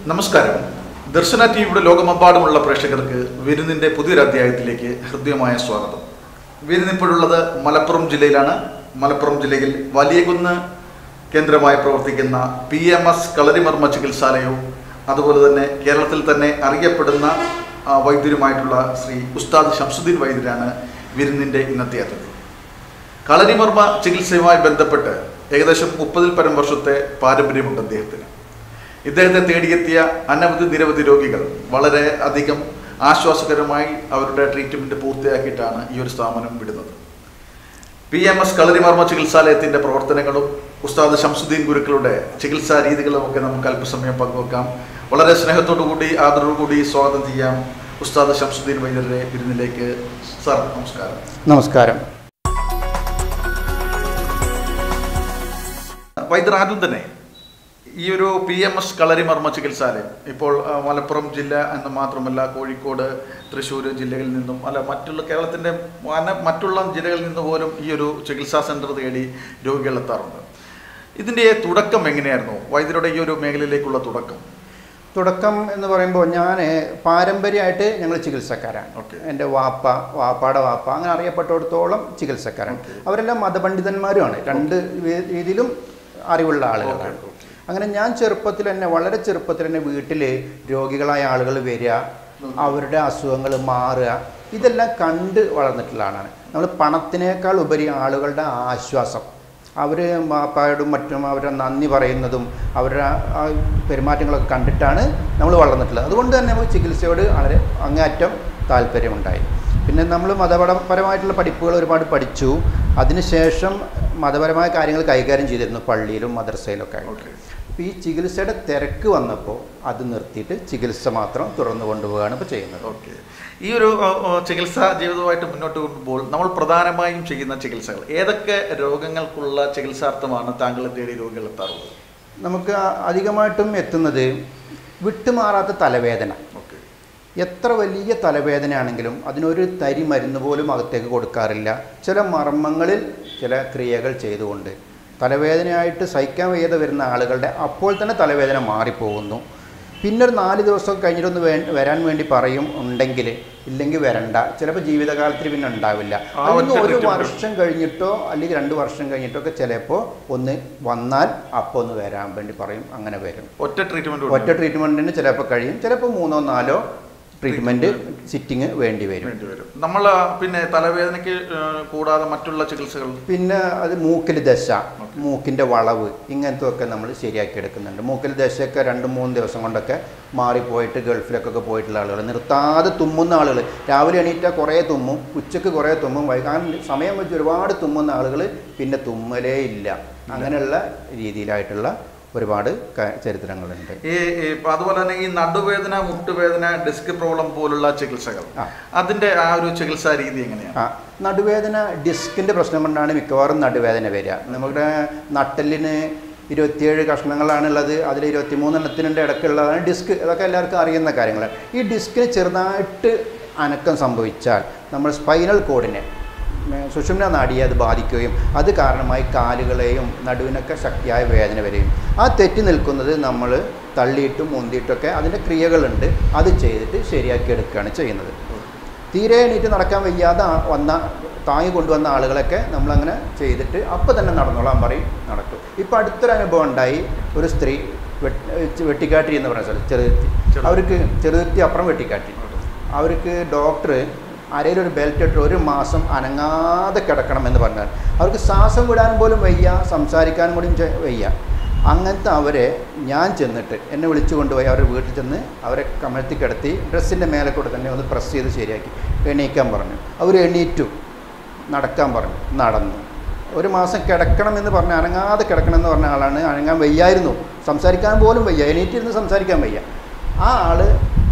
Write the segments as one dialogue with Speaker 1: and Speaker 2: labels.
Speaker 1: നമസ്കാരം. ദർശന ടിവിയുടെ ലോകമെമ്പാടുമുള്ള പ്രേക്ഷകർക്ക് വിരുന്നിൻ്റെ പുതിയൊരു അധ്യായത്തിലേക്ക് ഹൃദ്യമായ സ്വാഗതം. വിരുന്നിപ്പോഴുള്ളത് മലപ്പുറം ജില്ലയിലാണ്. മലപ്പുറം ജില്ലയിൽ വലിയകുന്ന് കേന്ദ്രമായി പ്രവർത്തിക്കുന്ന PMS കളരിമർമ്മ ചികിത്സാലയവും അതുപോലെ തന്നെ കേരളത്തിൽ തന്നെ അറിയപ്പെടുന്ന വൈദ്യരുമായിട്ടുള്ള ശ്രീ ഉസ്താദ് ഷംസുദ്ദീൻ വൈദ്യരാണ് വിരുന്നിൻ്റെ ഇന്നത്തെ അതിഥി. കളരിമർമ്മ ചികിത്സയുമായി ബന്ധപ്പെട്ട് ഏകദേശം 30-ൽ പരം വർഷത്തെ പാരമ്പര്യമുണ്ട് അദ്ദേഹത്തിന്. ഇദ്ദേഹത്തെ തേടിയെത്തിയ നിരവധി രോഗികൾ വളരെ അധികം ആശ്വാസകരമായി അവരുടെ ട്രീറ്റ്മെൻറ്റ് പൂർത്തിയാക്കിയിട്ടാണ് ഈ ഒരു സ്ഥാപനം വിടുന്നത്. PMS കളരിമർമ്മ ചികിത്സാലയത്തിൻ്റെ പ്രവർത്തനങ്ങളും ഉസ്താദ് ഷംസുദ്ദീൻ ഗുരുക്കളുടെ ചികിത്സാ രീതികളും ഒക്കെ നമുക്ക് അല്പസമയം പങ്കുവെക്കാം. വളരെ സ്നേഹത്തോടു കൂടി ആദരവോടുകൂടി സ്വാഗതം ചെയ്യാം ഉസ്താദ് ഷംസുദ്ദീൻ വൈദ്യരുടെ വിരുന്നിലേക്ക്. സർ, നമസ്കാരം.
Speaker 2: നമസ്കാരം.
Speaker 1: വൈദ്യർ, ആദ്യം തന്നെ ഈ ഒരു PMS കളരിമർമ്മ ചികിത്സാലയം ഇപ്പോൾ മലപ്പുറം ജില്ല എന്ന് മാത്രമല്ല കോഴിക്കോട്, തൃശ്ശൂർ ജില്ലകളിൽ നിന്നും മറ്റുള്ള കേരളത്തിൻ്റെ മറ്റുള്ള ജില്ലകളിൽ നിന്ന് പോലും ഈ ഒരു ചികിത്സാ സെൻറ്റർ തേടി രോഗികൾ എത്താറുണ്ട്. ഇതിൻ്റെ തുടക്കം എങ്ങനെയായിരുന്നു വൈദ്യരുടെ ഈ ഒരു മേഖലയിലേക്കുള്ള
Speaker 2: തുടക്കം എന്ന് പറയുമ്പോൾ ഞാൻ പാരമ്പര്യമായിട്ട് ഞങ്ങൾ ചികിത്സക്കാരാണ്. എൻ്റെ വാപ്പാടെ വാപ്പ അങ്ങനെ അറിയപ്പെട്ടിടത്തോളം ചികിത്സക്കാരാണ്. അവരെല്ലാം മതപണ്ഡിതന്മാരുമാണ്. രണ്ട് രീതിയിലും അറിവുള്ള ആളുകളാണ്. അങ്ങനെ ഞാൻ വളരെ ചെറുപ്പത്തിൽ തന്നെ വീട്ടിൽ രോഗികളായ ആളുകൾ വരിക, അവരുടെ അസുഖങ്ങൾ മാറുക, ഇതെല്ലാം കണ്ട് വളർന്നിട്ടുള്ള ആളാണ്. നമ്മൾ പണത്തിനേക്കാൾ ഉപരി ആളുകളുടെ ആശ്വാസം, അവർ മാപ്പായോടും മറ്റും അവരുടെ നന്ദി പറയുന്നതും അവരുടെ പെരുമാറ്റങ്ങളൊക്കെ കണ്ടിട്ടാണ് നമ്മൾ വളർന്നിട്ടുള്ളത്. അതുകൊണ്ട് തന്നെ നമുക്ക് ചികിത്സയോട് വളരെ അങ്ങേയറ്റം താല്പര്യമുണ്ടായി. പിന്നെ നമ്മൾ മതപരമായിട്ടുള്ള പഠിപ്പുകൾ ഒരുപാട് പഠിച്ചു. അതിനുശേഷം മതപരമായ കാര്യങ്ങൾ കൈകാര്യം ചെയ്തിരുന്നു പള്ളിയിലും മദ്രസയിലൊക്കെ ആയിട്ട്. അപ്പോൾ ഈ ചികിത്സയുടെ തിരക്ക് വന്നപ്പോൾ അത് നിർത്തിയിട്ട് ചികിത്സ മാത്രം തുടർന്ന് കൊണ്ടുപോവുകയാണ് ഇപ്പോൾ ചെയ്യുന്നത്.
Speaker 1: ഈ ഒരു ചികിത്സാ ജീവിതമായിട്ട് മുന്നോട്ട് പോകുമ്പോൾ നമ്മൾ പ്രധാനമായും ചെയ്യുന്ന ചികിത്സകൾ ഏതൊക്കെ രോഗങ്ങൾക്കുള്ള ചികിത്സാർത്ഥമാണ് താങ്കൾ തേടി രോഗികൾ എത്താറുള്ളത്?
Speaker 2: നമുക്ക് അധികമായിട്ടും എത്തുന്നത് വിട്ടുമാറാത്ത തലവേദന. എത്ര വലിയ തലവേദനയാണെങ്കിലും അതിനൊരു തരി മരുന്ന് പോലും അകത്തേക്ക് കൊടുക്കാറില്ല. ചില മർമ്മങ്ങളിൽ ചില ക്രിയകൾ ചെയ്തുകൊണ്ട് തലവേദനയായിട്ട് സഹിക്കാൻ വയ്യാതെ വരുന്ന ആളുകളുടെ അപ്പോൾ തന്നെ തലവേദന മാറിപ്പോകുന്നു. പിന്നെ ഒരു 4 ദിവസം കഴിഞ്ഞിട്ടൊന്ന് വരാൻ വേണ്ടി പറയും, ഉണ്ടെങ്കിൽ, ഇല്ലെങ്കിൽ വരണ്ട. ചിലപ്പോൾ ജീവിതകാലത്തിൽ പിന്നെ ഉണ്ടാവില്ല. അതൊന്ന് 1 വർഷം കഴിഞ്ഞിട്ടോ അല്ലെങ്കിൽ 2 വർഷം കഴിഞ്ഞിട്ടോ ഒക്കെ ചിലപ്പോൾ ഒന്ന് വന്നാൽ അപ്പോൾ ഒന്ന് വരാൻ വേണ്ടി പറയും. അങ്ങനെ വരും. ഒറ്റ ട്രീറ്റ്മെൻറ്റിന് ചിലപ്പോൾ കഴിയും. ചിലപ്പോൾ 3-4 ട്രീറ്റ്മെൻറ്റ് സിറ്റിങ് വേണ്ടി വരും.
Speaker 1: നമ്മൾ പിന്നെ തലവേദനയ്ക്ക് കൂടാതെ മറ്റുള്ള ചികിത്സകൾ,
Speaker 2: പിന്നെ അത് മൂക്കിൽ ദശ, മൂക്കിൻ്റെ വളവ്, ഇങ്ങനത്തെ ഒക്കെ നമ്മൾ ശരിയാക്കി എടുക്കുന്നുണ്ട്. മൂക്കിൽ ദശയൊക്കെ 2-3 ദിവസം കൊണ്ടൊക്കെ മാറിപ്പോയിട്ട് ഗൾഫിലൊക്കെ പോയിട്ടുള്ള ആളുകൾ, നിർത്താതെ തുമ്മുന്ന ആളുകൾ, രാവിലെ എണീറ്റാൽ കുറേ തുമ്മും, ഉച്ചയ്ക്ക് കുറേ തുമ്മും, വൈകാൻ സമയം വെച്ച് ഒരുപാട് തുമ്മുന്ന ആളുകൾ പിന്നെ തുമ്മലേ ഇല്ല. അങ്ങനെയുള്ള രീതിയിലായിട്ടുള്ള ഒരുപാട് ചരിത്രങ്ങളുണ്ട്.
Speaker 1: അതുപോലെ തന്നെ ഈ നടുവേദന, മുട്ടുവേദന, ഡിസ്ക് പ്രോബ്ലം പോലുള്ള ചികിത്സകൾ, അതിൻ്റെ ആ ഒരു ചികിത്സാ രീതി എങ്ങനെയാണ്?
Speaker 2: നടുവേദന, ഡിസ്കിൻ്റെ പ്രശ്നം കൊണ്ടാണ് മിക്കവാറും നടുവേദന വരിക. നമ്മുടെ നട്ടെല്ലിന് 27 കഷ്ണങ്ങളാണുള്ളത്. അതിൽ 23 എണ്ണത്തിൻ്റെ ഇടയ്ക്കുള്ളതാണ് ഡിസ്ക്. അതൊക്കെ എല്ലാവർക്കും അറിയുന്ന കാര്യങ്ങളാണ്. ഈ ഡിസ്കിന് ചെറുതായിട്ട് അനക്കം സംഭവിച്ചാൽ നമ്മൾ സ്പൈനൽ കോഡിനെ, സുഷുമ്ന നാഡിയെ അത് ബാധിക്കുകയും അത് കാരണമായി കാലുകളെയും നടുവിനൊക്കെ ശക്തിയായ വേദന വരികയും, ആ തെറ്റി നിൽക്കുന്നത് നമ്മൾ തള്ളിയിട്ടും മുന്തിയിട്ടൊക്കെ അതിൻ്റെ ക്രിയകളുണ്ട്, അത് ചെയ്തിട്ട് ശരിയാക്കി എടുക്കുകയാണ് ചെയ്യുന്നത്. തീരെ എണീറ്റ് നടക്കാൻ വയ്യാതെ താങ്ങി കൊണ്ടുവന്ന ആളുകളൊക്കെ നമ്മളങ്ങനെ ചെയ്തിട്ട് അപ്പോൾ തന്നെ നടന്നോളാൻ പറയും, നടക്കും. ഇപ്പോൾ അടുത്തൊരു അനുഭവം ഉണ്ടായി. ഒരു സ്ത്രീ വെട്ടിക്കാട്ടി എന്ന് പറഞ്ഞ സ്ഥലം, അവർക്ക് ചെറുതുരുത്തി അപ്പുറം വെട്ടിക്കാട്ടി, അവർക്ക് ഡോക്ടർ അരയിലൊരു ബെൽറ്റ് ഇട്ട് 1 മാസം അനങ്ങാതെ കിടക്കണം എന്ന് പറഞ്ഞാൽ അവർക്ക് ശ്വാസം വിടാൻ പോലും വയ്യ, സംസാരിക്കാനും കൂടി വയ്യ. അങ്ങനത്തെ അവരെ ഞാൻ ചെന്നിട്ട് എന്നെ വിളിച്ചു കൊണ്ടുപോയി അവരുടെ വീട്ടിൽ ചെന്ന് അവരെ കമഴ്ത്തി കിടത്തി ഡ്രസ്സിൻ്റെ മേലെ കൂടെ തന്നെ ഒന്ന് പ്രസ് ചെയ്ത് ശരിയാക്കി എണീക്കാൻ പറഞ്ഞു. അവർ എണീറ്റു, നടക്കാൻ പറഞ്ഞു, നടന്നു. 1 മാസം കിടക്കണമെന്ന് പറഞ്ഞ് അനങ്ങാതെ കിടക്കണമെന്ന് പറഞ്ഞ ആളാണ്. അനങ്ങാൻ വയ്യായിരുന്നു, സംസാരിക്കാൻ പോലും വയ്യ, എണീറ്റിരുന്ന് സംസാരിക്കാൻ വയ്യ. ആ ആൾ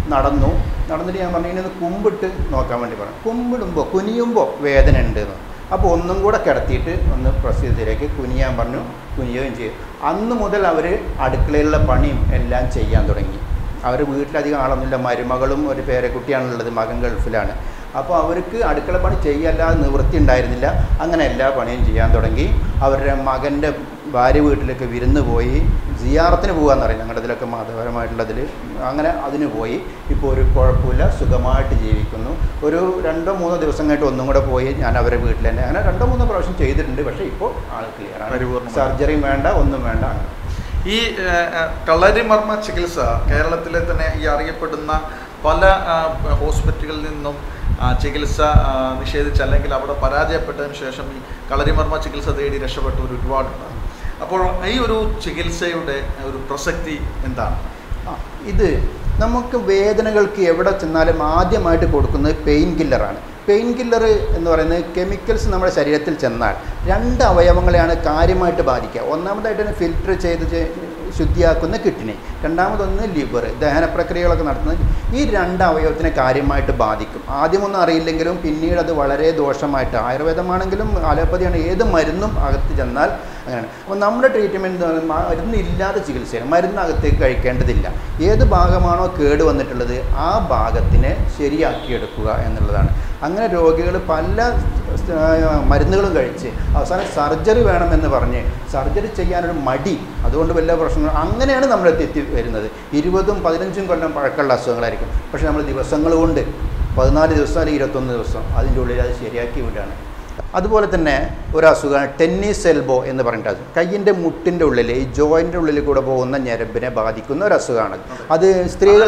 Speaker 2: നടന്നിട്ട് ഞാൻ പറഞ്ഞു ഇനി ഒന്ന് കുമ്പിട്ട് നോക്കാൻ വേണ്ടി പറഞ്ഞു. കുമ്പിടുമ്പോൾ കുനിയുമ്പോൾ വേദന ഉണ്ടെന്ന്. അപ്പോൾ ഒന്നും കൂടെ കിടത്തിയിട്ട് ഒന്ന് പ്രസ് ചെയ്തതിലേക്ക് കുനിയാൻ പറഞ്ഞു. കുനിയുകയും ചെയ്യും. അന്ന് മുതൽ അവർ അടുക്കളയിലുള്ള പണിയും എല്ലാം ചെയ്യാൻ തുടങ്ങി. അവർ വീട്ടിലധികം ആളൊന്നുമില്ല, മരുമകളും ഒരു പേരക്കുട്ടിയാണുള്ളത്, മകൻ ഗൾഫിലാണ്. അപ്പോൾ അവർക്ക് അടുക്കള പണി ചെയ്യല്ലാതെ നിവൃത്തി ഉണ്ടായിരുന്നില്ല. അങ്ങനെ എല്ലാ പണിയും ചെയ്യാൻ തുടങ്ങി. അവരുടെ മകൻ്റെ ഭാര്യ വീട്ടിലേക്ക് വിരുന്ന് പോയി, സിയാറത്തിന് പോകാമെന്ന് പറയും ഞങ്ങളുടെ ഇതിലൊക്കെ മതപരമായിട്ടുള്ളതിൽ. അങ്ങനെ അതിന് പോയി. ഇപ്പോൾ ഒരു കുഴപ്പമില്ല, സുഖമായിട്ട് ജീവിക്കുന്നു. ഒരു 2-3 ദിവസം കഴിഞ്ഞിട്ട് ഒന്നും കൂടെ പോയി ഞാൻ അവരുടെ വീട്ടിൽ തന്നെ അങ്ങനെ 2-3 പ്രാവശ്യം ചെയ്തിട്ടുണ്ട്. പക്ഷേ ഇപ്പോൾ ആൾ ക്ലിയറാണ്, സർജറിയും വേണ്ട, ഒന്നും വേണ്ട.
Speaker 1: ഈ കളരിമർമ്മ ചികിത്സ കേരളത്തിലെ തന്നെ ഈ അറിയപ്പെടുന്ന പല ഹോസ്പിറ്റലുകളിൽ നിന്നും ചികിത്സ നിഷേധിച്ച് അല്ലെങ്കിൽ അവിടെ പരാജയപ്പെട്ടതിന് ശേഷം ഈ കളരിമർമ്മ ചികിത്സ തേടി രക്ഷപ്പെട്ടവർ ഒരുപാടുണ്ട്. അപ്പോൾ ഈ ഒരു ചികിത്സയുടെ ഒരു പ്രസക്തി എന്താണ്?
Speaker 2: ഇത് നമുക്ക് വേദനകൾക്ക് എവിടെ ചെന്നാലും ആദ്യമായിട്ട് കൊടുക്കുന്നത് പെയിൻ കില്ലറാണ്. പെയിൻ കില്ലർ എന്ന് പറയുന്നത് കെമിക്കൽസ് നമ്മുടെ ശരീരത്തിൽ ചെന്നാൽ 2 അവയവങ്ങളെയാണ് കാര്യമായിട്ട് ബാധിക്കുക. ഒന്നാമതായിട്ട് തന്നെ ഫിൽറ്റർ ചെയ്ത് ശുദ്ധിയാക്കുന്ന കിഡ്നി, രണ്ടാമതൊന്ന് ലിവർ, ദഹന പ്രക്രിയകളൊക്കെ നടത്തുന്നത്. ഈ 2 അവയവത്തിനെ കാര്യമായിട്ട് ബാധിക്കും. ആദ്യമൊന്നും അറിയില്ലെങ്കിലും പിന്നീട് അത് വളരെ ദോഷമായിട്ട്, ആയുർവേദമാണെങ്കിലും അലോപ്പതിയാണ്, ഏത് മരുന്നും അകത്ത് ചെന്നാൽ അങ്ങനെയാണ്. അപ്പോൾ നമ്മുടെ ട്രീറ്റ്മെൻറ്റ് മരുന്നില്ലാതെ ചികിത്സയാണ്. മരുന്ന് അകത്തേക്ക് കഴിക്കേണ്ടതില്ല. ഏത് ഭാഗമാണോ കേട് വന്നിട്ടുള്ളത് ആ ഭാഗത്തിനെ ശരിയാക്കിയെടുക്കുക എന്നുള്ളതാണ്. അങ്ങനെ രോഗികൾ പല മരുന്നുകളും കഴിച്ച് അവസാനം സർജറി വേണമെന്ന് പറഞ്ഞ് സർജറി ചെയ്യാനൊരു മടി, അതുകൊണ്ട് വലിയ പ്രശ്നങ്ങൾ, അങ്ങനെയാണ് നമ്മൾ എത്തി വരുന്നത്. 20-15 കൊല്ലം പഴക്കമുള്ള അസുഖങ്ങളായിരിക്കും. പക്ഷേ നമ്മൾ ദിവസങ്ങൾ കൊണ്ട് 14 ദിവസം അല്ലെങ്കിൽ 21 ദിവസം അതിൻ്റെ ഉള്ളിൽ അത് ശരിയാക്കി വിടുകയാണ്. അതുപോലെ തന്നെ ഒരു അസുഖമാണ് ടെന്നീസ് എൽബോ എന്ന് പറഞ്ഞിട്ട്. കയ്യിൻ്റെ മുട്ടിൻ്റെ ഉള്ളിൽ, ഈ ജോയിൻ്റെ ഉള്ളിൽ കൂടെ പോകുന്ന ഞരമ്പിനെ ബാധിക്കുന്ന ഒരു അസുഖമാണ്. അത് സ്ത്രീകൾ,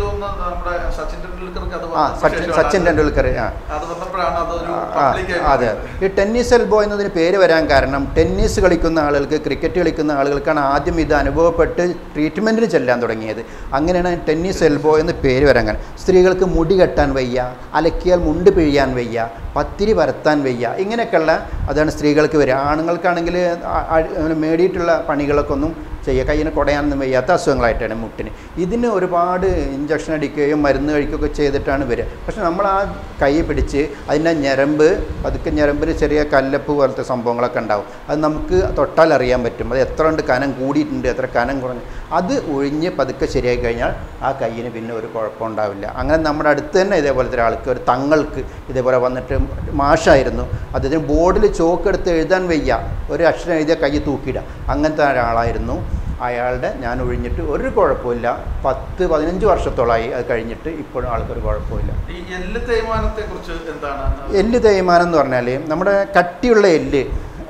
Speaker 2: സച്ചിൻ ടെണ്ടുൽക്കർ, അതെ. ഈ ടെന്നീസ് എൽബോ എന്നതിന് പേര് വരാൻ കാരണം ടെന്നീസ് കളിക്കുന്ന ആളുകൾക്ക്, ക്രിക്കറ്റ് കളിക്കുന്ന ആളുകൾക്കാണ് ആദ്യം ഇത് അനുഭവപ്പെട്ട് ട്രീറ്റ്മെൻറ്റിന് ചെല്ലാൻ തുടങ്ങിയത്. അങ്ങനെയാണ് ടെന്നീസ് എൽബോ എന്ന് പേര് വരാൻ കാരണം. സ്ത്രീകൾക്ക് മുടി കെട്ടാൻ വയ്യ, അലക്കിയാൽ മുണ്ട് പിഴിയാൻ വയ്യ, പത്തിരി പരത്താൻ വയ്യ, ഇങ്ങനെയൊക്കെയുള്ള അതാണ് സ്ത്രീകൾക്ക് വരിക. ആണുങ്ങൾക്കാണെങ്കിൽ മേടിയിട്ടുള്ള പണികളൊക്കെ ഒന്നും ചെയ്യുക, കയ്യിന് കുടയാനൊന്നും വയ്യാത്ത അസുഖങ്ങളായിട്ടാണ് മുട്ടിന്. ഇതിന് ഒരുപാട് ഇഞ്ചക്ഷൻ അടിക്കുകയും മരുന്ന് കഴിക്കുകയൊക്കെ ചെയ്തിട്ടാണ് വരിക. പക്ഷെ നമ്മൾ ആ കൈ പിടിച്ച് അതിൻ്റെ ഞരമ്പ്, പതുക്കെ ഞരമ്പിന് ചെറിയ കല്ലപ്പ് പോലത്തെ സംഭവങ്ങളൊക്കെ ഉണ്ടാവും. അത് നമുക്ക് തൊട്ടാൽ അറിയാൻ പറ്റും അത് എത്ര ഉണ്ട് കനം കൂടിയിട്ടുണ്ട്, എത്ര കനം കുറഞ്ഞു. അത് ഒഴിഞ്ഞ് പതുക്കെ ശരിയായി കഴിഞ്ഞാൽ ആ കയ്യിന് പിന്നെ ഒരു കുഴപ്പമുണ്ടാവില്ല. അങ്ങനെ നമ്മുടെ അടുത്ത് തന്നെ ഇതേപോലത്തെ ഒരാൾക്ക്, ഒരു തങ്ങൾക്ക് ഇതേപോലെ വന്നിട്ട് മാഷായിരുന്നു, അദ്ദേഹത്തിന് ബോർഡിൽ ചോക്കെടുത്ത് എഴുതാൻ വയ്യ, ഒരു അക്ഷരം എഴുതിയ കൈ തൂക്കിയിടുക, അങ്ങനത്തെ ഒരാളായിരുന്നു. അയാളുടെ ഞാൻ ഒഴിഞ്ഞിട്ട് ഒരു കുഴപ്പമില്ല. 10-15 വർഷത്തോളമായി അത് കഴിഞ്ഞിട്ട് ഇപ്പോഴും ആൾക്കൊരു കുഴപ്പമില്ല.
Speaker 1: ഈ എല്ല് തേയ്മാനത്തെക്കുറിച്ച് എന്താണ്?
Speaker 2: എല്ല് തേയ്മാനം എന്ന് പറഞ്ഞാൽ നമ്മുടെ കട്ടിയുള്ള എല്ല്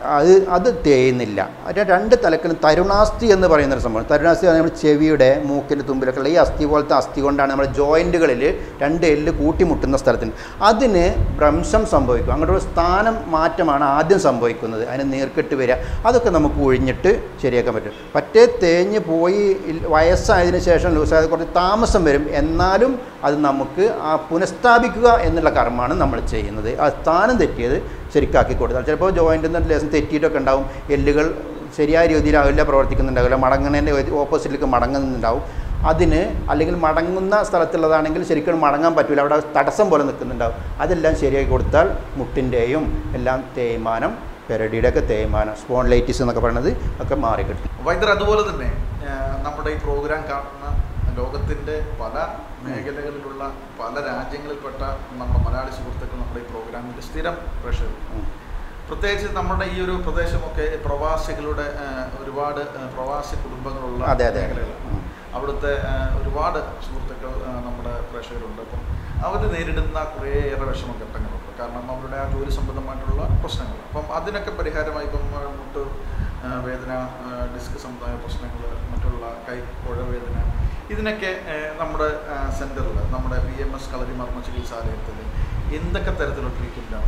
Speaker 2: അത് തേയുന്നില്ല. 2 തലക്കിലും തരുണാസ്ഥി എന്ന് പറയുന്നൊരു സംഭവം. തരുണാസ്ഥി നമ്മൾ ചെവിയുടെ, മൂക്കിൻ്റെ തുമ്പിലൊക്കെ ഉള്ള ഈ അസ്ഥി പോലത്തെ അസ്ഥി കൊണ്ടാണ് നമ്മുടെ ജോയിൻറ്റുകളിൽ 2 എല്ല് കൂട്ടിമുട്ടുന്ന സ്ഥലത്തിന് അതിന് ഭ്രംശം സംഭവിക്കും. അങ്ങോട്ടൊരു സ്ഥാനം മാറ്റമാണ് ആദ്യം സംഭവിക്കുന്നത്. അതിന് നീർക്കെട്ട് വരിക, അതൊക്കെ നമുക്ക് ഒഴിഞ്ഞിട്ട് ശരിയാക്കാൻ പറ്റും. പറ്റേ തേഞ്ഞ് പോയി വയസ്സായതിനു ശേഷം ലൂസായത് കുറച്ച് താമസം വരും. എന്നാലും അത് നമുക്ക് പുനഃസ്ഥാപിക്കുക എന്നുള്ള കർമ്മമാണ് നമ്മൾ ചെയ്യുന്നത്. ആ സ്ഥാനം തെറ്റിയത് ശരിക്കാക്കി കൊടുത്താൽ ചിലപ്പോൾ ജോയിൻ്റിൽ നിന്ന് ലേശം തെറ്റിയിട്ടൊക്കെ ഉണ്ടാവും. എല്ലുകൾ ശരിയായ രീതിയിലാവില്ല, പ്രവർത്തിക്കുന്നുണ്ടാവില്ല, മടങ്ങുന്നതിൻ്റെ ഓപ്പോസിറ്റിലേക്ക് മടങ്ങുന്നുണ്ടാവും. അതിന് അല്ലെങ്കിൽ മടങ്ങുന്ന സ്ഥലത്തുള്ളതാണെങ്കിൽ ശരിക്കും മടങ്ങാൻ പറ്റില്ല, അവിടെ തടസ്സം പോലെ നിൽക്കുന്നുണ്ടാവും. അതെല്ലാം ശരിയാക്കി കൊടുത്താൽ മുട്ടിൻ്റെയും എല്ലാം തേയ്മാനം, പെരടിയുടെയൊക്കെ തേയ്മാനം, സ്പോൺലൈറ്റിസ് എന്നൊക്കെ പറയുന്നത് ഒക്കെ മാറിക്കിട്ടും.
Speaker 1: വൈദ്യർ, അതുപോലെ തന്നെ നമ്മുടെ ഈ പ്രോഗ്രാം കാണുന്ന ലോകത്തിൻ്റെ പല മേഖലകളിലുള്ള പല രാജ്യങ്ങളിൽപ്പെട്ട നമ്മുടെ മലയാളി സുഹൃത്തുക്കൾ നമ്മുടെ ഈ പ്രോഗ്രാമിൻ്റെ സ്ഥിരം പ്രേക്ഷകർ, പ്രത്യേകിച്ച് നമ്മുടെ ഈ ഒരു പ്രദേശമൊക്കെ പ്രവാസികളുടെ ഒരുപാട് പ്രവാസി കുടുംബങ്ങളുള്ള മേഖലകളാണ്. അവിടുത്തെ ഒരുപാട് സുഹൃത്തുക്കൾ നമ്മുടെ പ്രേക്ഷകരുണ്ട്. അപ്പം അവർ നേരിടുന്ന കുറേയേറെ വിഷമഘട്ടങ്ങളുണ്ട്. കാരണം അവരുടെ ആ ജോലി സംബന്ധമായിട്ടുള്ള പ്രശ്നങ്ങൾ. അപ്പം അതിനൊക്കെ പരിഹാരമായി ഇപ്പം മുട്ട് വേദന, ഡിസ്ക് സംബന്ധമായ പ്രശ്നങ്ങൾ, മറ്റുള്ള കൈ പുഴവേദന, ഇതിനൊക്കെ നമ്മുടെ സെൻറ്ററിൽ, നമ്മുടെ PMS കളരിമർമ്മ ചികിത്സാലയത്തിൽ എന്തൊക്കെ തരത്തിലുള്ള ട്രീറ്റ്മെൻറ്റാണ്?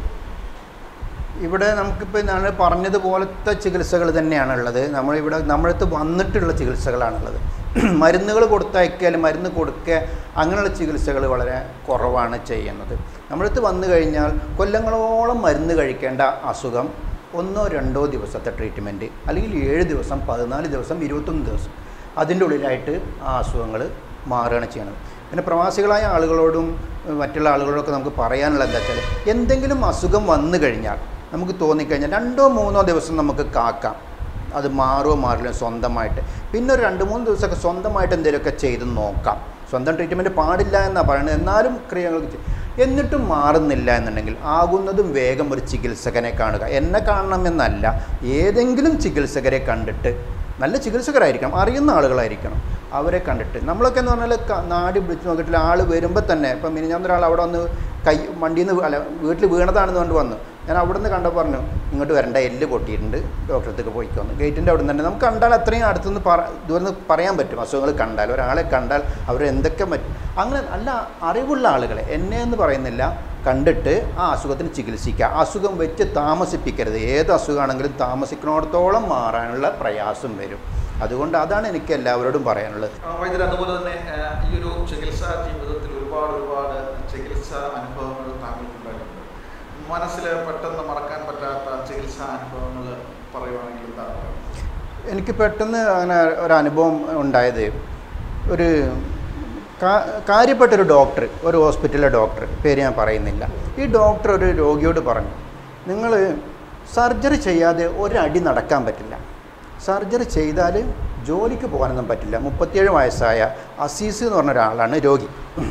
Speaker 2: ഇവിടെ നമുക്കിപ്പോൾ ഞാൻ പറഞ്ഞതുപോലത്തെ ചികിത്സകൾ തന്നെയാണുള്ളത്. നമ്മളിവിടെ നമ്മളടുത്ത് വന്നിട്ടുള്ള ചികിത്സകളാണുള്ളത്. മരുന്നുകൾ കൊടുത്തയക്കാൽ മരുന്ന് കൊടുക്കുക അങ്ങനെയുള്ള ചികിത്സകൾ വളരെ കുറവാണ് ചെയ്യുന്നത്. നമ്മളടുത്ത് വന്നു കഴിഞ്ഞാൽ കൊല്ലങ്ങളോളം മരുന്ന് കഴിക്കേണ്ട അസുഖം 1-2 ദിവസത്തെ ട്രീറ്റ്മെൻറ്റ്, അല്ലെങ്കിൽ 7 ദിവസം, 14 ദിവസം, 21 ദിവസം അതിൻ്റെ ഉള്ളിലായിട്ട് ആ അസുഖങ്ങൾ മാറുകയാണ് ചെയ്യുന്നത്. പിന്നെ പ്രവാസികളായ ആളുകളോടും മറ്റുള്ള ആളുകളോടൊക്കെ നമുക്ക് പറയാനുള്ളത് എന്താ വെച്ചാൽ, എന്തെങ്കിലും അസുഖം വന്നു കഴിഞ്ഞാൽ നമുക്ക് തോന്നിക്കഴിഞ്ഞാൽ 2-3 ദിവസം നമുക്ക് കാക്കാം, അത് മാറുമോ മാറില്ല സ്വന്തമായിട്ട്. പിന്നെ ഒരു 2-3 ദിവസമൊക്കെ സ്വന്തമായിട്ട് എന്തെങ്കിലുമൊക്കെ ചെയ്ത് നോക്കാം. സ്വന്തം ട്രീറ്റ്മെൻറ്റ് പാടില്ല എന്നാണ് പറയുന്നത്, എന്നാലും ക്രിയകൾക്ക് എന്നിട്ടും മാറുന്നില്ല എന്നുണ്ടെങ്കിൽ ആകുന്നതും വേഗം ഒരു ചികിത്സകനെ കാണുക. എന്നെ കാണണമെന്നല്ല, ഏതെങ്കിലും ചികിത്സകരെ കണ്ടിട്ട്, നല്ല ചികിത്സകരായിരിക്കണം, അറിയുന്ന ആളുകളായിരിക്കണം, അവരെ കണ്ടിട്ട്. നമ്മളൊക്കെ എന്ന് പറഞ്ഞാൽ നാടി പിടിച്ച് നോക്കിയിട്ടില്ല, ആൾ വരുമ്പോൾ തന്നെ ഇപ്പം മിനിഞ്ഞാന്നൊരാൾ അവിടെ വന്ന് വണ്ടിയിൽ നിന്ന് അല്ല വീട്ടിൽ വീണതാണെന്ന് കൊണ്ട് വന്നു. ഞാൻ അവിടെ നിന്ന് കണ്ടപ്പോൾ പറഞ്ഞു ഇങ്ങോട്ട് വരണ്ട, എല്ല് പൊട്ടിയിട്ടുണ്ട്, ഡോക്ടറെ അടുത്തേക്ക് പോയിക്കോന്ന്. ഗേറ്റിൻ്റെ അവിടെ നിന്ന് തന്നെ നമുക്ക് കണ്ടാൽ അത്രയും അടുത്തുനിന്ന് ദൂരം പറയാൻ പറ്റും. അസുഖങ്ങൾ കണ്ടാൽ, ഒരാളെ കണ്ടാൽ അവരെന്തൊക്കെ പറ്റും, അങ്ങനെ നല്ല അറിവുള്ള ആളുകളെ, എന്നെ എന്ന് പറയുന്നില്ല, കണ്ടിട്ട് ആ അസുഖത്തിന് ചികിത്സിക്കുക. അസുഖം വെച്ച് താമസിപ്പിക്കരുത്. ഏത് അസുഖമാണെങ്കിലും താമസിക്കുന്നിടത്തോളം മാറാനുള്ള പ്രയാസം വരും. അതുകൊണ്ട് അതാണ് എനിക്ക് എല്ലാവരോടും പറയാനുള്ളത്.
Speaker 1: വൈദ്യുതി അതുപോലെ തന്നെ ഈ ഒരു ചികിത്സാ ജീവിതത്തിൽ ഒരുപാട് ചികിത്സാ അനുഭവങ്ങൾ താങ്കൾക്കുണ്ടായിട്ടുണ്ട്. മനസ്സിൽ പെട്ടെന്ന് മറക്കാൻ പറ്റാത്ത ചികിത്സാ അനുഭവങ്ങൾ പറയുവാണെങ്കിൽ എന്താണ്?
Speaker 2: എനിക്ക് പെട്ടെന്ന് അങ്ങനെ ഒരനുഭവം ഉണ്ടായത്, ഒരു കാര്യപ്പെട്ടൊരു ഡോക്ടർ, ഒരു ഹോസ്പിറ്റലിലെ ഡോക്ടർ, പേര് ഞാൻ പറയുന്നില്ല. ഈ ഡോക്ടർ ഒരു രോഗിയോട് പറഞ്ഞു, നിങ്ങൾ സർജറി ചെയ്യാതെ ഒരടി നടക്കാൻ പറ്റില്ല, സർജറി ചെയ്താൽ ജോലിക്ക് പോകാനൊന്നും പറ്റില്ല. 37 വയസ്സായ അസീസ് എന്ന് പറഞ്ഞ ഒരാളാണ് രോഗി.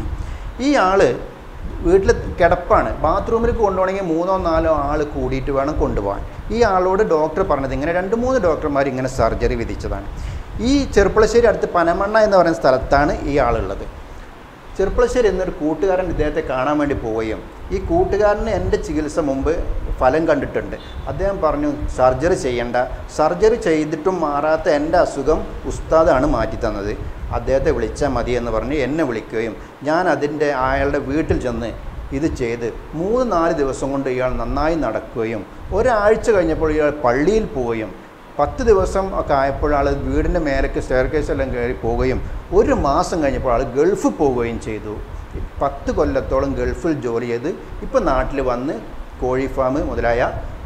Speaker 2: ഈ ആൾ വീട്ടിൽ കിടപ്പാണ്, ബാത്റൂമിലേക്ക് കൊണ്ടുപോകണമെങ്കിൽ 3-4 ആൾ കൂടിയിട്ട് വേണം കൊണ്ടുപോകാൻ. ഈ ആളോട് ഡോക്ടർ പറഞ്ഞത്, ഇങ്ങനെ 2-3 ഡോക്ടർമാർ ഇങ്ങനെ സർജറി വിധിച്ചതാണ്. ഈ ചെറുപ്പളശ്ശേരി അടുത്ത് പനമണ്ണ എന്ന് പറയുന്ന സ്ഥലത്താണ് ഈ ആളുള്ളത്. ചെറുപ്പളശ്ശേരി എന്നൊരു കൂട്ടുകാരൻ ഇദ്ദേഹത്തെ കാണാൻ വേണ്ടി പോവുകയും ഈ കൂട്ടുകാരന് എൻ്റെ ചികിത്സ മുമ്പ് ഫലം കണ്ടിട്ടുണ്ട്. അദ്ദേഹം പറഞ്ഞു സർജറി ചെയ്യണ്ട, സർജറി ചെയ്തിട്ടും മാറാത്ത എൻ്റെ അസുഖം ഉസ്താദാണ് മാറ്റി തന്നത്, അദ്ദേഹത്തെ വിളിച്ചാൽ മതി എന്ന് പറഞ്ഞ് എന്നെ വിളിക്കുകയും ഞാൻ അയാളുടെ വീട്ടിൽ ചെന്ന് ഇത് ചെയ്ത് 3-4 ദിവസം കൊണ്ട് ഇയാൾ നന്നായി നടക്കുകയും ഒരാഴ്ച കഴിഞ്ഞപ്പോൾ ഇയാൾ പള്ളിയിൽ പോവുകയും 10 ദിവസം ഒക്കെ ആയപ്പോൾ ആൾ വീടിൻ്റെ മേലേക്ക് സ്റ്റെയർകേസ് എല്ലാം കയറി പോവുകയും 1 മാസം കഴിഞ്ഞപ്പോൾ ആൾ ഗൾഫിൽ പോവുകയും ചെയ്തു. 10 കൊല്ലത്തോളം ഗൾഫിൽ ജോലി ചെയ്ത് ഇപ്പോൾ നാട്ടിൽ വന്ന് കോഴി ഫാം മുതലായ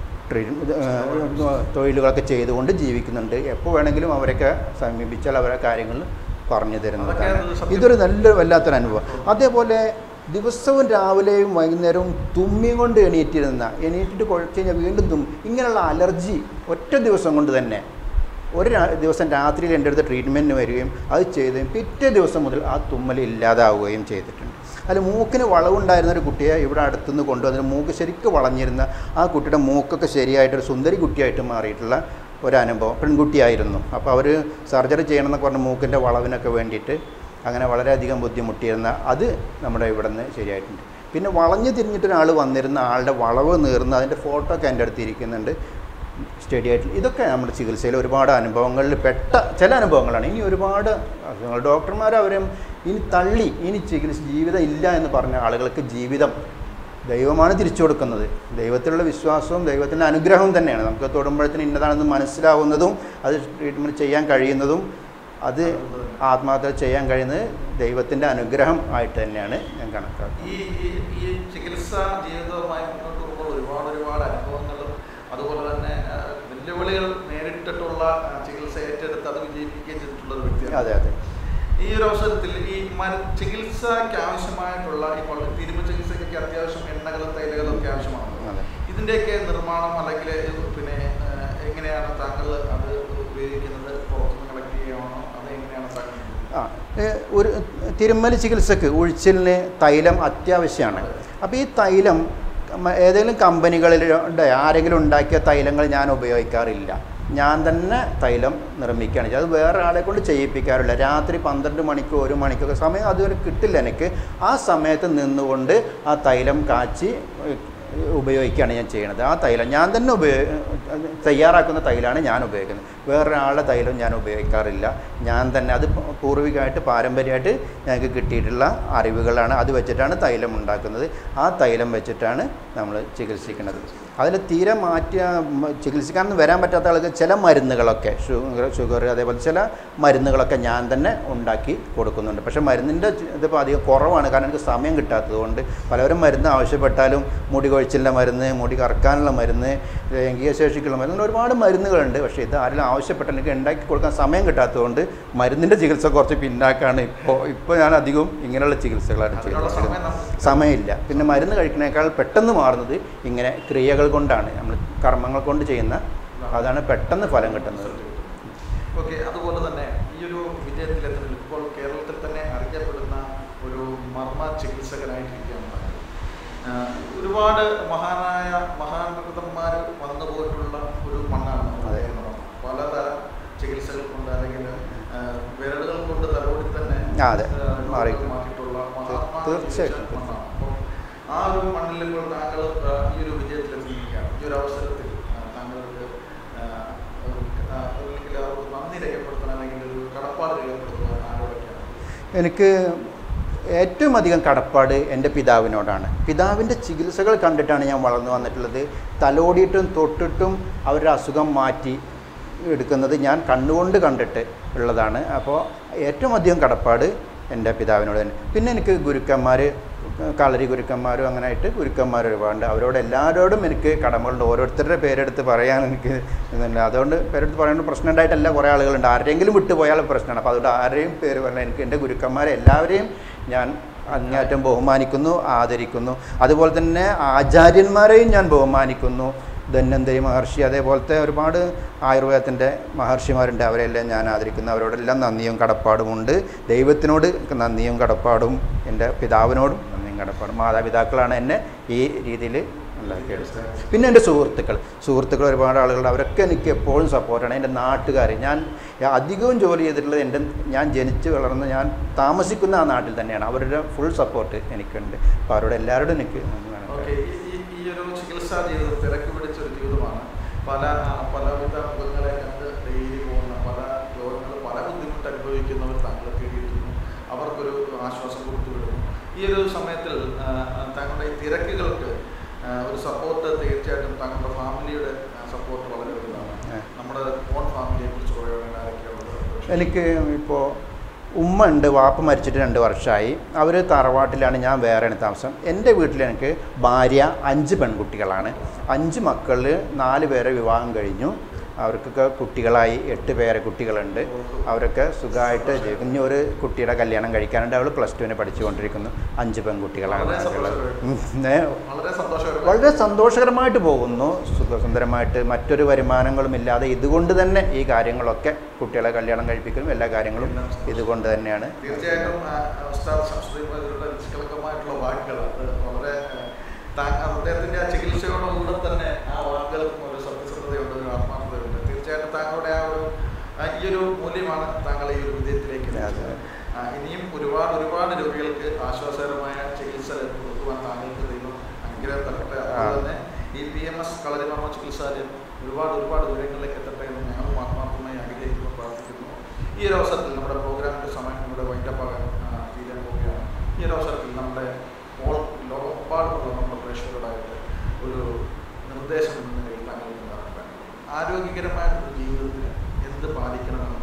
Speaker 2: തൊഴിലുകളൊക്കെ ചെയ്തുകൊണ്ട് ജീവിക്കുന്നുണ്ട്. എപ്പോൾ വേണമെങ്കിലും അവരൊക്കെ സമീപിച്ചാൽ അവരെ കാര്യങ്ങൾ പറഞ്ഞു തരുന്നതാണ്. ഇതൊരു വല്ലാത്തൊരു അനുഭവം. അതേപോലെ ദിവസവും രാവിലെയും വൈകുന്നേരവും തുമ്മിയും കൊണ്ട് എണീറ്റിട്ട് കുഴച്ച് കഴിഞ്ഞാൽ വീണ്ടും ഇങ്ങനെയുള്ള അലർജി ഒറ്റ ദിവസം കൊണ്ട് തന്നെ ഒരു ദിവസം രാത്രിയിൽ എൻ്റെ അടുത്ത് ട്രീറ്റ്മെൻറ്റിന് വരികയും അത് ചെയ്തുകയും പിറ്റേ ദിവസം മുതൽ ആ തുമ്മൽ ഇല്ലാതാവുകയും ചെയ്തിട്ടുണ്ട്. അതിൽ മൂക്കിന് വളവുണ്ടായിരുന്നൊരു കുട്ടിയെ ഇവിടെ അടുത്തുനിന്ന് കൊണ്ടുവന്നിട്ട് മൂക്ക് ശരിക്കും വളഞ്ഞിരുന്ന ആ കുട്ടിയുടെ മൂക്കൊക്കെ ശരിയായിട്ടൊരു സുന്ദരി കുട്ടിയായിട്ട് മാറിയിട്ടുള്ള ഒരനുഭവം. പെൺകുട്ടിയായിരുന്നു. അപ്പോൾ അവർ സർജറി ചെയ്യണമെന്നൊക്കെ പറഞ്ഞ മൂക്കിൻ്റെ വളവിനൊക്കെ വേണ്ടിയിട്ട് അങ്ങനെ വളരെയധികം ബുദ്ധിമുട്ടിയിരുന്ന അത് നമ്മുടെ ഇവിടെ നിന്ന് ശരിയായിട്ടുണ്ട്. പിന്നെ വളഞ്ഞു തിരിഞ്ഞിട്ടൊരാൾ വന്നിരുന്ന ആളുടെ വളവ് നീർന്ന് അതിൻ്റെ ഫോട്ടോ ഒക്കെ എൻ്റെ അടുത്ത് ഇരിക്കുന്നുണ്ട് സ്റ്റഡി ആയിട്ട്. ഇതൊക്കെ നമ്മുടെ ചികിത്സയിൽ ഒരുപാട് അനുഭവങ്ങളിൽ പെട്ട ചില അനുഭവങ്ങളാണ്. ഇനി ഒരുപാട് ഡോക്ടർമാർ അവരും ഇനി ചികിത്സ ജീവിതം ഇല്ല എന്ന് പറഞ്ഞ ആളുകൾക്ക് ജീവിതം ദൈവമാണ് തിരിച്ചു കൊടുക്കുന്നത്. ദൈവത്തിലുള്ള വിശ്വാസവും ദൈവത്തിൻ്റെ അനുഗ്രഹവും തന്നെയാണ്. നമുക്ക് തൊടുമ്പോഴത്തേന് ഇന്നതാണെന്ന് മനസ്സിലാവുന്നതും അത് ട്രീറ്റ്മെൻറ്റ് ചെയ്യാൻ കഴിയുന്നതും അത് ആത്മാർത്ഥത ചെയ്യാൻ കഴിയുന്നത് ദൈവത്തിൻ്റെ അനുഗ്രഹം ആയിട്ട് തന്നെയാണ് ഞാൻ കണക്കാക്കുന്നത്.
Speaker 1: ഈ ചികിത്സാ ജീവിതവുമായി മുന്നോട്ട് പോകുമ്പോൾ ഒരുപാട് അനുഭവങ്ങളും അതുപോലെ തന്നെ വെല്ലുവിളികൾ നേരിട്ടിട്ടുള്ള ചികിത്സ ഏറ്റെടുത്ത് അത് വിജയിപ്പിക്കുകയും ചെയ്തിട്ടുള്ള ഒരു വ്യക്തിയാണ്.
Speaker 2: അതെ അതെ.
Speaker 1: ഈ ഒരു അവസരത്തിൽ ഈ ചികിത്സയ്ക്ക് ആവശ്യമായിട്ടുള്ള ഇപ്പോൾ തിരുമ ചികിത്സയ്ക്കൊക്കെ അത്യാവശ്യം എണ്ണകളും തൈലങ്ങളും ഒക്കെ ആവശ്യമാണ്. ഇതിൻ്റെയൊക്കെ നിർമ്മാണം അല്ലെങ്കിൽ പിന്നെ എങ്ങനെയാണ് താങ്കൾ അത് ഉപയോഗിക്കുന്നത്? പുറത്തുനിന്ന് കളക്ട് ചെയ്യുകയാണോ? അത് എങ്ങനെയാണ് താങ്കൾ?
Speaker 2: ഒരു തിരുമ്മൽ ചികിത്സക്ക് ഉഴിച്ചിലിന് തൈലം അത്യാവശ്യമാണ്. അപ്പോൾ ഈ തൈലം ഏതെങ്കിലും കമ്പനികളിലുണ്ട് ആരെങ്കിലും ഉണ്ടാക്കിയ തൈലങ്ങൾ ഞാൻ ഉപയോഗിക്കാറില്ല. ഞാൻ തന്നെ തൈലം നിർമ്മിക്കുകയാണ്. അത് വേറെ ആളെ കൊണ്ട് ചെയ്യിപ്പിക്കാറില്ല. രാത്രി 12 മണിക്കോ 1 മണിക്കൊക്കെ സമയം അതുവരെ കിട്ടില്ല എനിക്ക്. ആ സമയത്ത് നിന്നുകൊണ്ട് ആ തൈലം കാച്ചി ഉപയോഗിക്കുകയാണ് ഞാൻ ചെയ്യുന്നത്. ആ തൈലം ഞാൻ തന്നെ തയ്യാറാക്കുന്ന തൈലാണ് ഞാൻ ഉപയോഗിക്കുന്നത്. വേറൊരാളുടെ തൈലം ഞാൻ ഉപയോഗിക്കാറില്ല. ഞാൻ തന്നെ അത് പൂർവികമായിട്ട് പാരമ്പര്യമായിട്ട് ഞങ്ങൾക്ക് കിട്ടിയിട്ടുള്ള അറിവുകളാണ്. അത് വെച്ചിട്ടാണ് തൈലം ഉണ്ടാക്കുന്നത്. ആ തൈലം വെച്ചിട്ടാണ് നമ്മൾ ചികിത്സിക്കുന്നത്. അതിൽ തീരെ ചികിത്സിക്കാനൊന്നും വരാൻ പറ്റാത്ത ആൾക്ക് ചില മരുന്നുകളൊക്കെ ഷുഗർ അതേപോലെ ചില മരുന്നുകളൊക്കെ ഞാൻ തന്നെ ഉണ്ടാക്കി കൊടുക്കുന്നുണ്ട്. പക്ഷേ മരുന്നിൻ്റെ ഇതിപ്പോൾ അധികം കുറവാണ്. കാരണം എനിക്ക് സമയം കിട്ടാത്തത് കൊണ്ട് പലവരും മരുന്ന് ആവശ്യപ്പെട്ടാലും മുടി കൊഴിച്ചിലിൻ്റെ മരുന്ന്, മുടി കറക്കാനുള്ള മരുന്ന്, ലൈംഗിക ശേഷിക്കുള്ള മരുന്ന്, അങ്ങനെ ഒരുപാട് മരുന്നുകളുണ്ട്. പക്ഷേ ഇത് ആരെങ്കിലും ആവശ്യപ്പെട്ടാൽ എനിക്ക് ഉണ്ടാക്കി കൊടുക്കാൻ സമയം കിട്ടാത്തതുകൊണ്ട് മരുന്നിൻ്റെ ചികിത്സ കുറച്ച് പിന്നാക്കാണ്. ഇപ്പോൾ ഞാൻ അധികവും ഇങ്ങനെയുള്ള ചികിത്സകളാണ് ചെയ്യുന്നത്. സമയമില്ല. പിന്നെ മരുന്ന് കഴിക്കുന്നതിനേക്കാൾ പെട്ടെന്ന് മാറുന്നത് ഇങ്ങനെ ക്രിയകൾ കൊണ്ടാണ്, നമ്മൾ കർമ്മങ്ങൾ കൊണ്ട് ചെയ്യുന്ന, അതാണ് പെട്ടെന്ന് ഫലം കിട്ടുന്നത്.
Speaker 1: ഓക്കെ. അതുപോലെ തന്നെ ഈ ഒരു വിജയത്തിലെത്തുന്നത് ഇപ്പോൾ കേരളത്തിൽ തന്നെ അറിയപ്പെടുന്ന ഒരു മർമ്മ ചികിത്സകനായിട്ടിരിക്കുകയാണ്. ഒരുപാട് മഹാനൃതന്മാർ വന്നു പോയിട്ടുള്ള ഒരു മണ്ണാണ് നമ്മുടെ കേരളം. പലതരം ചികിത്സകൾ കൊണ്ട് അല്ലെങ്കിൽ വിരലുകൾ കൊണ്ട് തലോടി തന്നെ മാറ്റിയിട്ടുള്ള
Speaker 2: തീർച്ചയായിട്ടും
Speaker 1: മണ്ണാണ്. അപ്പം ആ ഒരു മണ്ണിൽ ഇപ്പോൾ താങ്കൾ ഈ ഒരു വിജയത്തിലെത്തിയിരിക്കുകയാണ്. ഈ ഒരു അവസരത്തിൽ താങ്കൾക്ക് അല്ലെങ്കിൽ നന്ദി രേഖപ്പെടുത്തണം അല്ലെങ്കിൽ ഒരു കടപ്പാട് രേഖപ്പെടുത്തുക താങ്കളൊക്കെയാണ്?
Speaker 2: എനിക്ക് ഏറ്റവും അധികം കടപ്പാട് എൻ്റെ പിതാവിനോടാണ്. പിതാവിൻ്റെ ചികിത്സകൾ കണ്ടിട്ടാണ് ഞാൻ വളർന്നു വന്നിട്ടുള്ളത്. തലോടിയിട്ടും തൊട്ടിട്ടും അവരുടെ അസുഖം മാറ്റി എടുക്കുന്നത് ഞാൻ കണ്ണുകൊണ്ട് കണ്ടിട്ട് ഉള്ളതാണ്. അപ്പോൾ ഏറ്റവും അധികം കടപ്പാട് എൻ്റെ പിതാവിനോട് തന്നെ. പിന്നെ എനിക്ക് ഗുരുക്കന്മാർ, കളരി ഗുരുക്കന്മാരും അങ്ങനെയായിട്ട് ഗുരുക്കന്മാർ ഒരുപാടുണ്ട്. അവരോട് എല്ലാവരോടും എനിക്ക് കടമകളുണ്ട്. ഓരോരുത്തരുടെ പേരെടുത്ത് പറയാൻ എനിക്ക് ഇതുണ്ട്. അതുകൊണ്ട് പേരെടുത്ത് പറയാൻ പ്രശ്നം ഉണ്ടായിട്ടല്ല. കുറേ ആളുകളുണ്ട്, ആരെങ്കിലും വിട്ടുപോയാൽ പ്രശ്നമാണ്. അപ്പോൾ അതുകൊണ്ട് ആരെയും പേര് പറഞ്ഞാൽ എനിക്ക് എൻ്റെ ഗുരുക്കന്മാരെ എല്ലാവരെയും ഞാൻ അങ്ങേയറ്റം ബഹുമാനിക്കുന്നു, ആദരിക്കുന്നു. അതുപോലെ തന്നെ ആചാര്യന്മാരെയും ഞാൻ ബഹുമാനിക്കുന്നു. ധന്വന്തരി മഹർഷി, അതേപോലത്തെ ഒരുപാട് ആയുർവേദത്തിൻ്റെ മഹർഷിമാരുണ്ട്. അവരെല്ലാം ഞാൻ ആദരിക്കുന്നു. അവരോടെല്ലാം നന്ദിയും കടപ്പാടുമുണ്ട്. ദൈവത്തിനോട് നന്ദിയും കടപ്പാടും, എൻ്റെ പിതാവിനോടും നന്ദിയും കടപ്പാടും. മാതാപിതാക്കളാണ് എന്നെ ഈ രീതിയിൽ ഉണ്ടാക്കിയെടുത്തത്. പിന്നെ എൻ്റെ സുഹൃത്തുക്കൾ ഒരുപാട് ആളുകളുണ്ട്. അവരൊക്കെ എനിക്ക് എപ്പോഴും സപ്പോർട്ടാണ്. എൻ്റെ നാട്ടുകാർ, ഞാൻ അധികവും ജോലി ചെയ്തിട്ടുള്ളത് ഞാൻ ജനിച്ച് വളർന്ന് ഞാൻ താമസിക്കുന്ന ആ നാട്ടിൽ തന്നെയാണ്. അവരുടെ ഫുൾ സപ്പോർട്ട് എനിക്കുണ്ട്. അപ്പോൾ അവരോട് എല്ലാവരോടും എനിക്ക്
Speaker 1: ഈ ഒരു ചികിത്സാ ജീവിതം തിരക്ക് പിടിച്ചൊരു ജീവിതമാണ്. പലവിധ മുഖങ്ങളെ കണ്ട് ഡെയിലി പോകുന്ന പല രോഗങ്ങൾ, പല ബുദ്ധിമുട്ട് അനുഭവിക്കുന്നവർ താങ്കളെ തേടിയിരിക്കുന്നു. അവർക്കൊരു ആശ്വാസം കൊടുത്തു വിടുന്നു. ഈ ഒരു സമയത്തിൽ താങ്കളുടെ ഈ തിരക്കുകൾക്ക് ഒരു സപ്പോർട്ട് തീർച്ചയായിട്ടും താങ്കളുടെ ഫാമിലിയുടെ സപ്പോർട്ട് വളരെ വലുതാണ്. നമ്മുടെ ഓൺ ഫാമിലിയെ കുറിച്ച് പറയുകയാണെങ്കിൽ ആരൊക്കെയുള്ളത്?
Speaker 2: എനിക്ക് ഇപ്പോൾ ഉമ്മ ഉണ്ട്. വാപ്പ മരിച്ചിട്ട് 2 വർഷമായി. അവർ തറവാട്ടിലാണ്, ഞാൻ വേറെയാണ് താമസം. എൻ്റെ വീട്ടിൽ എനിക്ക് ഭാര്യ, 5 പെൺകുട്ടികളാണ്. 5 മക്കൾ, 4 പേരെ വിവാഹം കഴിഞ്ഞു. അവർക്കൊക്കെ കുട്ടികളായി, 8 പേരെ കുട്ടികളുണ്ട്. അവരൊക്കെ സുഖമായിട്ട് ജീവിക്കും. ഇനി ഒരു കുട്ടിയുടെ കല്യാണം കഴിക്കാനുണ്ട്. അവൾ +2 പഠിച്ചുകൊണ്ടിരിക്കുന്നു. 5 പെൺകുട്ടികളാണ്. വളരെ സന്തോഷകരമായിട്ട് പോകുന്നു, സുഖസുന്ദരമായിട്ട്. മറ്റൊരു വരുമാനങ്ങളും ഇല്ലാതെ ഇതുകൊണ്ട് തന്നെ ഈ കാര്യങ്ങളൊക്കെ, കുട്ടികളെ കല്യാണം കഴിപ്പിക്കലും എല്ലാ കാര്യങ്ങളും ഇതുകൊണ്ട് തന്നെയാണ്.
Speaker 1: തീർച്ചയായിട്ടും നിഷ്കളങ്കമായിട്ടുള്ള വാക്കുകൾ, വളരെ അദ്ദേഹത്തിൻ്റെ ആ ചികിത്സയോടുകൂടെ തന്നെ ആ വാക്കുകൾക്കും ഒരു സത്യസന്ധതയുണ്ട്, ഒരു ആത്മാർത്ഥതയുണ്ട്. തീർച്ചയായിട്ടും താങ്കളുടെ ആ ഒരു ഈ ഒരു മൂല്യമാണ് താങ്കളെ ഈ ഒരു വിജയത്തിലേക്ക് ഇനിയും ഒരുപാട് രോഗികൾക്ക് ആശ്വാസകരമായ ചികിത്സ കൊടുക്കുവാൻ താങ്കൾക്ക് ദൈവം അനുഗ്രഹം തരട്ടെ. അതുപോലെ തന്നെ ഈ PMS കളരിമർമ്മ ചികിത്സാലയം ഒരുപാട് ദൂരങ്ങളിലേക്ക് എത്തട്ടെ എന്ന് ഞങ്ങൾ ആത്മാർത്ഥമായി ആഗ്രഹിക്കുന്നു, പ്രാർത്ഥിക്കുന്നു. ഈ ഒരു അവസരത്തിൽ നമ്മുടെ പ്രോഗ്രാമിൻ്റെ സമയം നമ്മുടെ വൈൻഡപ്പാകാൻ തീരാൻ പോവുകയാണ്. ഈ ഒരു അവസരത്തിൽ നമ്മുടെ ലോകമെമ്പാടുമുള്ള നമ്മുടെ പ്രേക്ഷകരോടായിട്ട് ഒരു നിർദ്ദേശം എന്ന നിലയിൽ താങ്കൾ ഉണ്ടാക്കാൻ ആരോഗ്യകരമായ ഒരു ജീവിതത്തിന് എന്ത് പാലിക്കണമെന്ന്?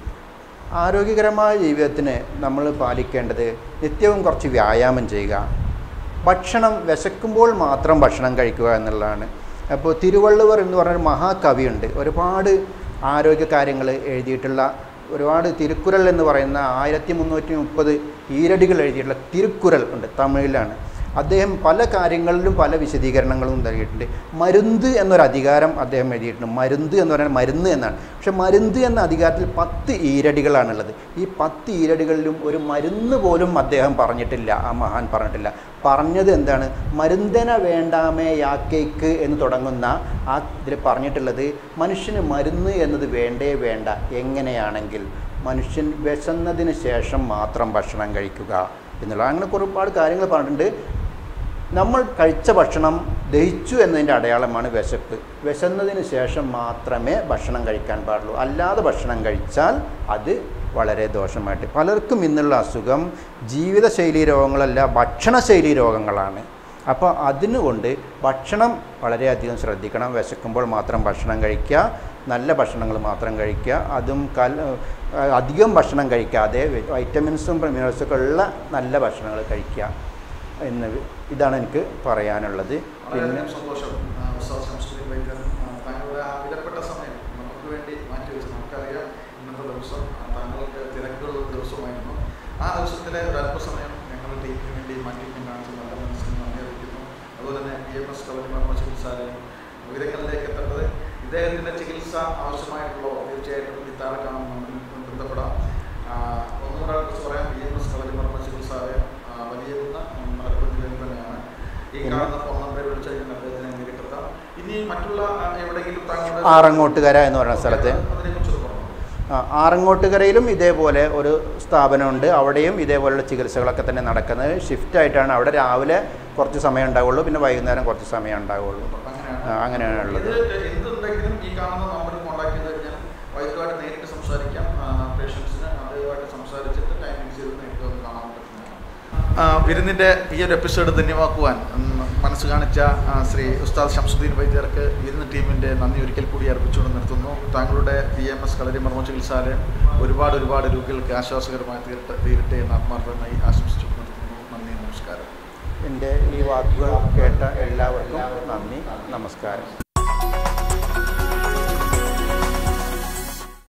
Speaker 2: ആരോഗ്യകരമായ ജീവിതത്തിന് നമ്മൾ പാലിക്കേണ്ടത് നിത്യവും കുറച്ച് വ്യായാമം ചെയ്യുക. ഭക്ഷണം വിശക്കുമ്പോൾ മാത്രം ഭക്ഷണം കഴിക്കുക എന്നുള്ളതാണ്. അപ്പോൾ തിരുവള്ളുവർ എന്ന് പറഞ്ഞൊരു മഹാകവിയുണ്ട്. ഒരുപാട് ആരോഗ്യ കാര്യങ്ങൾ എഴുതിയിട്ടുള്ള, ഒരുപാട് തിരുക്കുറൽ എന്ന് പറയുന്ന 1330 ഈരടികൾ എഴുതിയിട്ടുള്ള തിരുക്കുറൽ ഉണ്ട്, തമിഴിലാണ്. അദ്ദേഹം പല കാര്യങ്ങളിലും പല വിശദീകരണങ്ങളും നൽകിയിട്ടുണ്ട്. മരുന്ന് എന്നൊരു അധികാരം അദ്ദേഹം എഴുതിയിട്ടുണ്ട്. മരുന്ന് എന്ന് പറയുന്നത് മരുന്ന് എന്നാണ്. പക്ഷെ മരുന്ന് എന്ന അധികാരത്തിൽ 10 ഈരടികളാണുള്ളത്. ഈ 10 ഈരടികളിലും ഒരു മരുന്ന് പോലും അദ്ദേഹം പറഞ്ഞിട്ടില്ല, ആ മഹാൻ പറഞ്ഞിട്ടില്ല. പറഞ്ഞത് എന്താണ്? മരുന്തന വേണ്ടാമേ യാക്കേക്ക് എന്ന് തുടങ്ങുന്ന ആ ഇതിൽ പറഞ്ഞിട്ടുള്ളത് മനുഷ്യന് മരുന്ന് എന്നത് വേണ്ടേ വേണ്ട. എങ്ങനെയാണെങ്കിൽ മനുഷ്യൻ വിശന്നതിന് ശേഷം മാത്രം ഭക്ഷണം കഴിക്കുക എന്നുള്ള, അങ്ങനെ ഒരുപാട് കാര്യങ്ങൾ പറഞ്ഞിട്ടുണ്ട്. നമ്മൾ കഴിച്ച ഭക്ഷണം ദഹിച്ചു എന്നതിൻ്റെ അടയാളമാണ് വിശപ്പ്. വിശന്നതിന് ശേഷം മാത്രമേ ഭക്ഷണം കഴിക്കാൻ പാടുള്ളൂ. അല്ലാതെ ഭക്ഷണം കഴിച്ചാൽ അത് വളരെ ദോഷമായിട്ട്. പലർക്കും ഇന്നുള്ള അസുഖം ജീവിതശൈലി രോഗങ്ങളല്ല, ഭക്ഷണശൈലി രോഗങ്ങളാണ്. അപ്പോൾ അതിനുകൊണ്ട് ഭക്ഷണം വളരെയധികം ശ്രദ്ധിക്കണം. വിശക്കുമ്പോൾ മാത്രം ഭക്ഷണം കഴിക്കുക, നല്ല ഭക്ഷണങ്ങൾ മാത്രം കഴിക്കുക. അതും അധികം ഭക്ഷണം കഴിക്കാതെ വൈറ്റമിൻസും മിനറൽസൊക്കെ ഉള്ള നല്ല ഭക്ഷണങ്ങൾ കഴിക്കുക എന്ന്, ഇതാണ് എനിക്ക് പറയാനുള്ളത്.
Speaker 1: പിന്നെ സന്തോഷം താങ്കളുടെ ആ വിലപ്പെട്ട സമയം നമുക്ക് വേണ്ടി മാറ്റിവെച്ച്, നമുക്കറിയാം ഇന്നത്തെ ദിവസം താങ്കൾക്ക് തിരക്കുള്ള ദിവസമായിരുന്നു. ആ ദിവസത്തിലെ ഒരു അല്പസമയം ഞങ്ങളുടെ ടീമിന് വേണ്ടി മാറ്റിവെക്കാൻ കാണിച്ച നല്ല മനസ്സിന് നന്ദി അറിയിക്കുന്നു. അതുപോലെ തന്നെ PMS കളരിമർമ്മ ചികിത്സാലയം വിവരങ്ങളിലേക്ക് എത്തേണ്ടത്, ഇദ്ദേഹത്തിൻ്റെ ചികിത്സ ആവശ്യമായിട്ടുള്ളവർ തീർച്ചയായിട്ടും ഇത്താഴെ കാണുന്ന ബന്ധപ്പെടാം. ഒന്നുകൂടെ കുറിച്ച് പറയാം, PMS കളരിമർമ്മ ചികിത്സാലയം വലിയ മലപ്പുറം ജില്ലയിൽ തന്നെയാണ്. ഈ
Speaker 2: ആറങ്ങോട്ടുകര എന്ന് പറയുന്ന സ്ഥലത്ത്. ആറങ്ങോട്ടുകരയിലും ഇതേപോലെ ഒരു സ്ഥാപനമുണ്ട്. അവിടെയും ഇതേപോലെയുള്ള ചികിത്സകളൊക്കെ തന്നെ നടക്കുന്നത്. ഷിഫ്റ്റായിട്ടാണ്. അവിടെ രാവിലെ കുറച്ച് സമയം ഉണ്ടാവുള്ളൂ, പിന്നെ വൈകുന്നേരം കുറച്ച് സമയം ഉണ്ടാവുള്ളൂ. അങ്ങനെയാണ് ഉള്ളത്.
Speaker 1: നേരിട്ട് സംസാരിക്കാം. പേഷ്യൻസിന് അതുമായിട്ട് സംസാരിച്ചിട്ട് ടൈമിംഗ് ചെയ്ത് നേരിട്ട് ഒന്ന് കാണാൻ പറ്റുന്നതാണ്. വിരുന്നിൻ്റെ ഈ ഒരു എപ്പിസോഡ് ധന്യമാക്കുവാൻ മനസ്സ് കാണിച്ച ശ്രീ ഉസ്താദ് ഷംസുദ്ദീൻ വൈദ്യർക്ക് വിരുന്ന് ടീമിൻ്റെ നന്ദി ഒരിക്കൽ കൂടി അർപ്പിച്ചുകൊണ്ട് നിർത്തുന്നു. താങ്കളുടെ PMS കളരി മർമ്മ ചികിത്സാലയം ഒരുപാട് രോഗികൾക്ക് ആശ്വാസകരമായി തീരട്ടെ എന്ന് ആത്മാർത്ഥമായി ആശംസിച്ചു നിർത്തുന്നു. നന്ദി, നമസ്കാരം.
Speaker 2: എൻ്റെ ഈ വാക്കുകൾ കേട്ട എല്ലാവർക്കും നന്ദി, നമസ്കാരം.